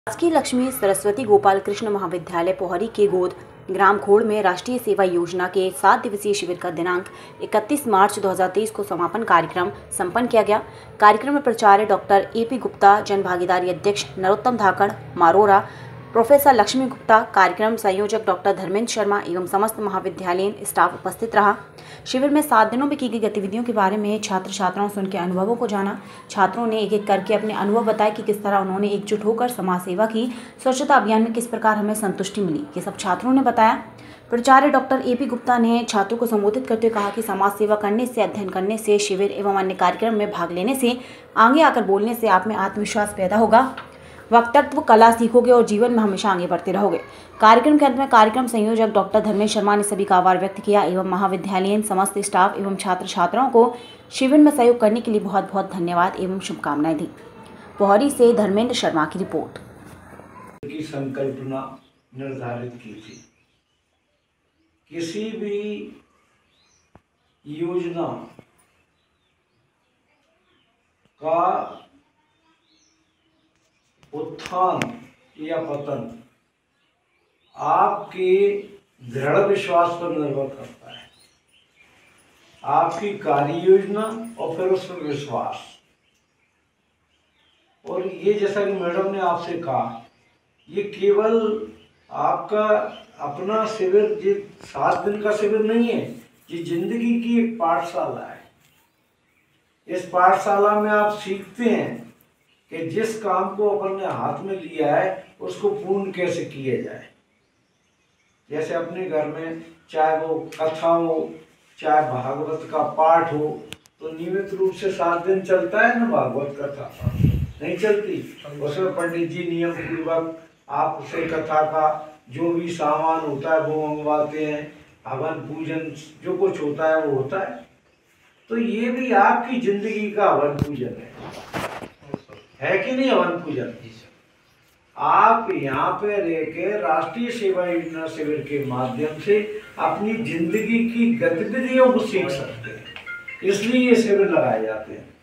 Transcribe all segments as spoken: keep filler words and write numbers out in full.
शासकीय लक्ष्मी सरस्वती गोपाल कृष्ण महाविद्यालय पोहरी के गोद ग्राम खोड़ में राष्ट्रीय सेवा योजना के सात दिवसीय शिविर का दिनांक इकतीस मार्च दो हज़ार तेईस को समापन कार्यक्रम संपन्न किया गया। कार्यक्रम में प्राचार्य डॉक्टर ए पी गुप्ता, जन भागीदारी अध्यक्ष नरोत्तम धाकड़ मारोरा, प्रोफेसर लक्ष्मी गुप्ता, कार्यक्रम संयोजक डॉक्टर धर्मेंद्र शर्मा एवं समस्त महाविद्यालयीन स्टाफ उपस्थित रहा। शिविर में सात दिनों में की गई गतिविधियों के बारे में छात्र छात्राओं से उनके अनुभवों को जाना। छात्रों ने एक एक करके अपने अनुभव बताए कि किस तरह उन्होंने एकजुट होकर समाज सेवा की। स्वच्छता अभियान में किस प्रकार हमें संतुष्टि मिली, ये सब छात्रों ने बताया। प्राचार्य डॉक्टर ए पी गुप्ता ने छात्रों को संबोधित करते हुए कहा कि समाज सेवा करने से, अध्ययन करने से, शिविर एवं अन्य कार्यक्रम में भाग लेने से, आगे आकर बोलने से आप में आत्मविश्वास पैदा होगा, वक्तव्य कला सीखोगे और जीवन में हमेशा आगे बढ़ते रहोगे। कार्यक्रम के अंत में कार्यक्रम संयोजक डॉक्टर धर्मेंद्र शर्मा ने सभी का आभार व्यक्त किया एवं महाविद्यालयीन समस्त स्टाफ एवं छात्र छात्राओं को शिविर में सहयोग करने के लिए बहुत बहुत धन्यवाद एवं शुभकामनाएं दी। पोहरी से धर्मेंद्र शर्मा की रिपोर्ट। की संकल्पना निर्धारित की थी। किसी भी योजना का उत्थान या पतन आपके दृढ़ विश्वास पर निर्भर करता है, आपकी कार्य योजना और फिर उस पर विश्वास। और ये जैसा कि मैडम ने आपसे कहा, ये केवल आपका अपना शिविर, ये सात दिन का शिविर नहीं है, ये जिंदगी की एक पाठशाला है। इस पाठशाला में आप सीखते हैं कि जिस काम को अपन ने हाथ में लिया है उसको पूर्ण कैसे किया जाए। जैसे अपने घर में चाहे वो कथा हो, चाहे भागवत का पाठ हो, तो नियमित रूप से सात दिन चलता है ना भागवत कथा, नहीं चलती। उसमें पंडित जी नियम पूर्वक आपसे कथा का जो भी सामान होता है वो मंगवाते हैं, हवन पूजन जो कुछ होता है वो होता है। तो ये भी आपकी जिंदगी का हवन पूजन है, है कि नहीं? हवन पूजन। आप यहाँ पे रहकर राष्ट्रीय सेवा योजना शिविर के माध्यम से अपनी जिंदगी की गतिविधियों को सीख सकते हैं, इसलिए ये शिविर लगाए जाते हैं।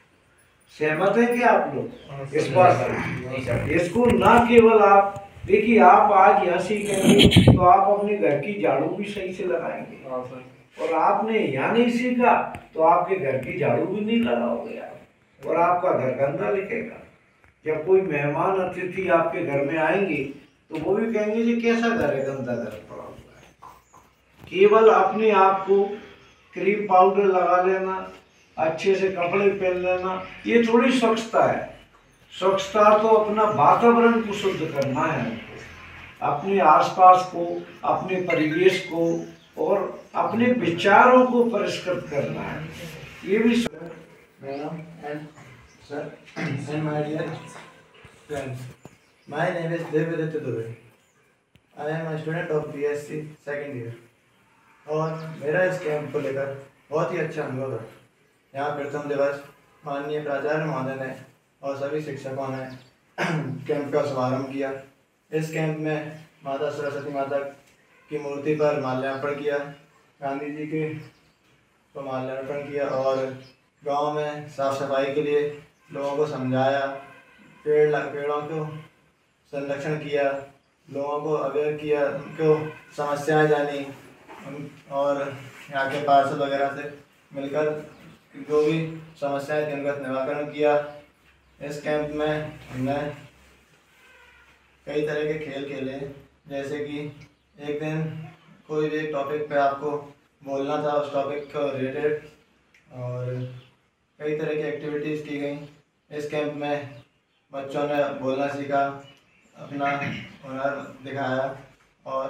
सहमत हैं कि आप लोग इस बात? इसको ना केवल आप देखिए, आप आज यहाँ सीखेंगे तो आप अपने घर की झाड़ू भी सही से लगाएंगे, और आपने यहाँ नहीं सीखा तो आपके घर की झाड़ू भी नहीं लगाओगे आप, और आपका घर गंदा दिखेगा। जब कोई मेहमान अतिथि आपके घर में आएंगे तो वो भी कहेंगे जी कैसा घर है, गंदा घर पड़ा हुआ है। केवल अपने आप को क्रीम पाउडर लगा लेना, अच्छे से कपड़े पहन लेना, ये थोड़ी स्वच्छता है। स्वच्छता तो अपना वातावरण को शुद्ध करना है, अपने आसपास को, अपने परिवेश को और अपने विचारों को परिष्कृत करना है। ये भी Madam and sir and my dear friends, my name is Devvrat Dubey. I am a student of B S c second year. और मेरा इस कैंप को लेकर बहुत ही अच्छा अनुभव है। यहाँ प्रथम दिवस माननीय प्राचार्य महोदय ने और सभी शिक्षकों ने कैंप का शुभारंभ किया। इस कैंप में माता सरस्वती माता की मूर्ति पर माल्यार्पण किया, गांधी जी के को माल्यार्पण किया और गांव में साफ सफाई के लिए लोगों को समझाया, पेड़ पेड़ों को संरक्षण किया, लोगों को अवेयर किया, उनको समस्याएं जानी और यहाँ के पार्षद वगैरह से मिलकर जो भी समस्याएं थी उनका निराकरण किया। इस कैंप में हमने कई तरह के खेल खेले, जैसे कि एक दिन कोई भी एक टॉपिक पे आपको बोलना था, उस टॉपिक को रिलेटेड, और कई तरह की एक्टिविटीज़ की गई। इस कैंप में बच्चों ने बोलना सीखा, अपना हुनर दिखाया और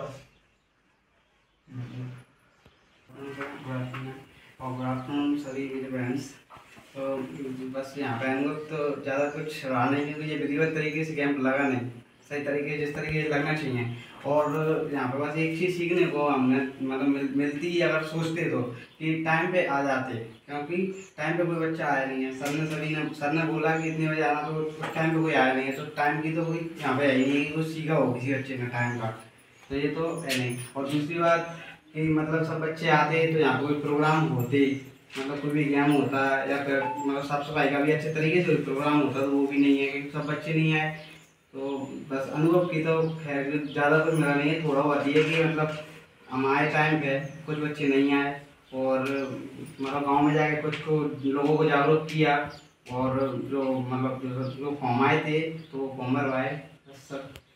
सभी मेरे फ्रेंड्स। तो बस यहाँ पे हम लोग तो ज़्यादा कुछ रहा नहीं, क्योंकि ये विधिवत तरीके से कैंप लगा नहीं, सही तरीके जिस तरीके से लगना चाहिए। और यहाँ पे बस एक चीज़ सीखने को हमने मतलब मिल, मिलती है, अगर सोचते तो कि टाइम पे आ जाते, क्योंकि टाइम पे कोई बच्चा आया नहीं है। सर ने सभी ने सर ने बोला कि इतने बजे आना, तो उस टाइम पे कोई आया नहीं है, तो टाइम की तो कोई यहाँ पे है ही नहीं कि कुछ सीखा हो किसी बच्चे ने टाइम का, तो ये तो है नहीं। और दूसरी बात कि मतलब सब बच्चे आते तो यहाँ पे कोई प्रोग्राम होते, मतलब कोई भी गेम होता है या फिर मतलब साफ सफाई का भी अच्छे तरीके से प्रोग्राम होता, तो वो भी नहीं है क्योंकि सब बच्चे नहीं आए। तो बस अनुभव की तो खैर ज़्यादा कुछ मिला नहीं है, थोड़ा बहुत ये कि मतलब हमारे टाइम पे कुछ बच्चे नहीं आए और मतलब गांव में जाके कुछ को लोगों को जागरूक किया और जो मतलब जो फॉर्म आए थे तो वो फॉर्म भरवाए, बस सब।